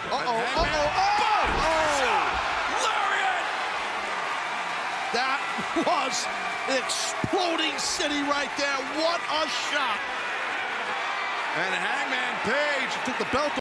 Lariat! That was exploding city right there. What a shot. And Hangman Page Took the belt